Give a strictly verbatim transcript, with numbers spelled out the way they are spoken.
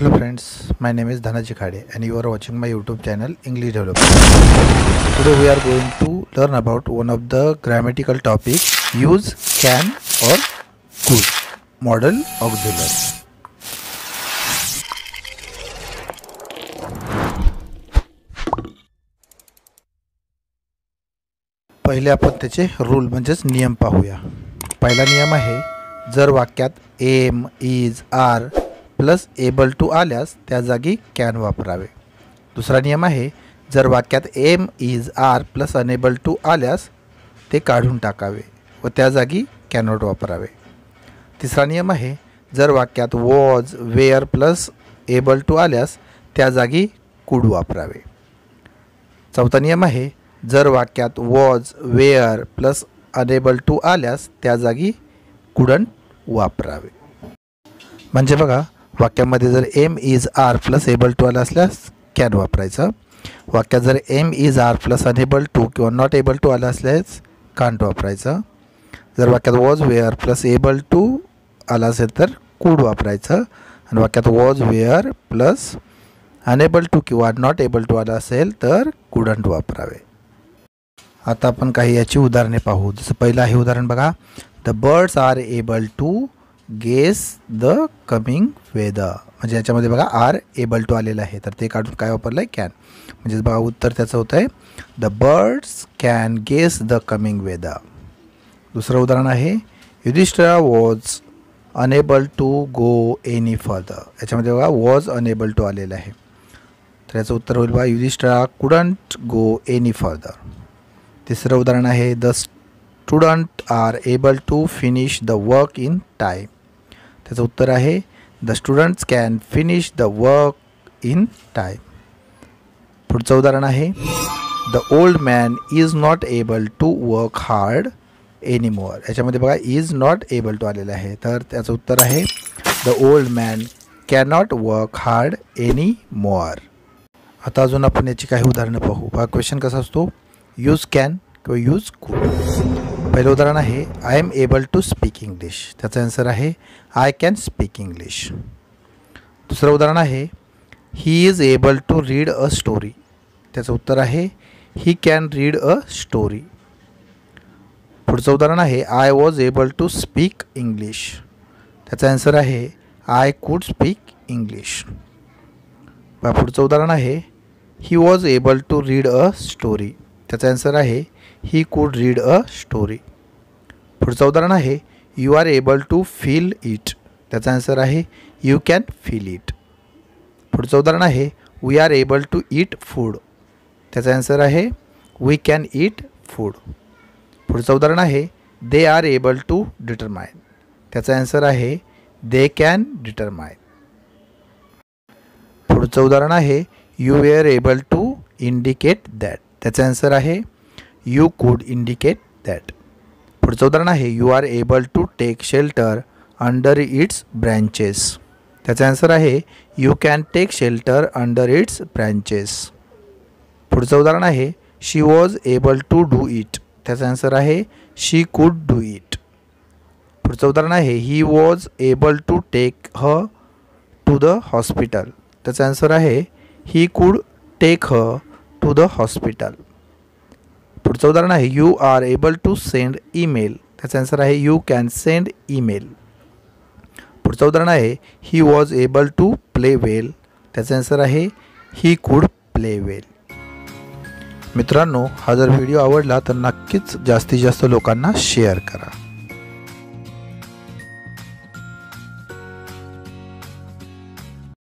Hello friends, my name is Dhanaji Khade and you are watching my YouTube channel English Development. Today we are going to learn about one of the grammatical topics, use, can or could, modal auxiliary. पहिले आपण त्याचे rule म्हणजेच नियम पाहूया. पहिला नियम आहे, जर वाक्यात am, is, are plus able to आल्यास त्या जागी कॅन वापरावे. दुसरा नियम आहे, जर वाक्यात am, is, are plus unable to आल्यास ते काढून टाकावे व त्या जागी कॅनॉट वापरावे. तिसरा नियम आहे, जर वाक्यात was, were plus able to आल्यास त्या जागी कुड वापरावे. चौथा नियम आहे, जर वाक्यात was, were plus unable to आल्यास त्या जागी कुडंट वापरावे. म्हणजे बघा, वाक्यामध्ये जर am, is, are plus able to आला असल्यास कॅन वापरायचं. वाक्यात जर am, is, are plus unable to किंवा नॉट एबल टू आला असल्यास कांट वापरायचं. जर वाक्यात was, were plus able to आला असेल तर कुड वापरायचं. आणि वाक्यात was, were plus unable to किंवा नॉट एबल टू आला असेल तर कुडंट वापरावे. आता आपण काही याची उदाहरणे पाहू. जसं पहिलं आहे उदाहरण बघा, the birds are able to guess the coming weather. म्हणजे याच्यामध्ये बघा आर एबल टू आलेलं आहे, तर ते काढून काय वापरलं आहे, कॅन. म्हणजे बघा उत्तर त्याचं होतं आहे, the birds can guess the coming weather. दुसरं उदाहरण आहे, Yudhishthira was unable to go any further. याच्यामध्ये बघा वॉज अनेबल टू आलेलं आहे, तर याचं उत्तर होईल बघा, Yudhishthira couldn't go any further. तिसरं उदाहरण आहे, the student are able to finish the work in time. त्याचं उत्तर आहे, the students can finish the work in time. पुढचं उदाहरण आहे, the old man is not able to work hard any more. याच्यामध्ये बघा इज नॉट एबल टू आलेलं आहे, तर त्याचं उत्तर आहे, the old man cannot work hard any more. आता अजून आपण याची काही उदाहरणं पाहू. हा क्वेश्चन कसा असतो, यूज कॅन किंवा यूज कुड. पहिलं उदाहरण आहे, I am able to speak English. त्याचा आन्सर आहे, आय कॅन स्पीक इंग्लिश. दुसरं उदाहरण आहे, he is able to read a story. त्याचं उत्तर आहे, he can read a story. पुढचं उदाहरण आहे, I was able to speak English. त्याचा आन्सर आहे, आय कुड स्पीक इंग्लिश. पुढचं उदाहरण आहे, he was able to read a story. त्याचा आन्सर आहे, he could read a story. पुढचं उदाहरण आहे, you are able to feel it. त्याचा आन्सर आहे, यू कॅन फील इट. पुढचं उदाहरण आहे, we are able to eat food. त्याचा आन्सर आहे, वी कॅन ईट फूड. पुढचं उदाहरण आहे, they are able to determine. त्याचा आन्सर आहे, दे कॅन डिटरमाइन. पुढचं उदाहरण आहे, you were able to indicate that. त्याचा आन्सर आहे, यू कुड इंडिकेट दॅट. पुढचं उदाहरण आहे, you are able to take shelter under its branches. त्याचा आन्सर आहे, you can take shelter under its branches. पुढचं उदाहरण आहे, she was able to do it. त्याचा आन्सर आहे, शी कुड डू इट. पुढचं उदाहरण आहे, he was able to take her to the hospital. त्याचा आन्सर आहे, ही कुड take her to the hospital. पुढचं उदाहरण आहे, you are able to send email. त्याचा आन्सर आहे, यू कॅन सेंड ईमेल. पुढचं उदाहरण आहे, he was able to play well. त्याचा आन्सर आहे, ही कुड प्ले वेल. मित्रांनो, हा जर व्हिडिओ आवडला तर नक्कीच जास्तीत जास्त लोकांना शेअर करा.